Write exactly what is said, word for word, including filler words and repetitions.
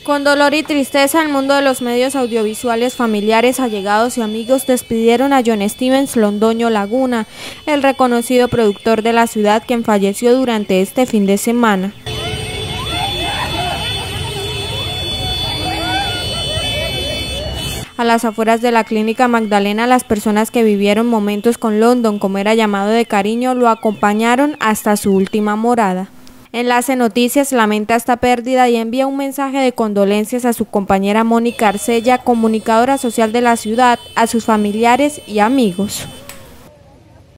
Con dolor y tristeza, el mundo de los medios audiovisuales, familiares, allegados y amigos despidieron a John Stevens Londoño Laguna, el reconocido productor de la ciudad, quien falleció durante este fin de semana. A las afueras de la Clínica Magdalena, las personas que vivieron momentos con London, como era llamado de cariño, lo acompañaron hasta su última morada. Enlace Noticias lamenta esta pérdida y envía un mensaje de condolencias a su compañera Mónica Arcella, comunicadora social de la ciudad, a sus familiares y amigos.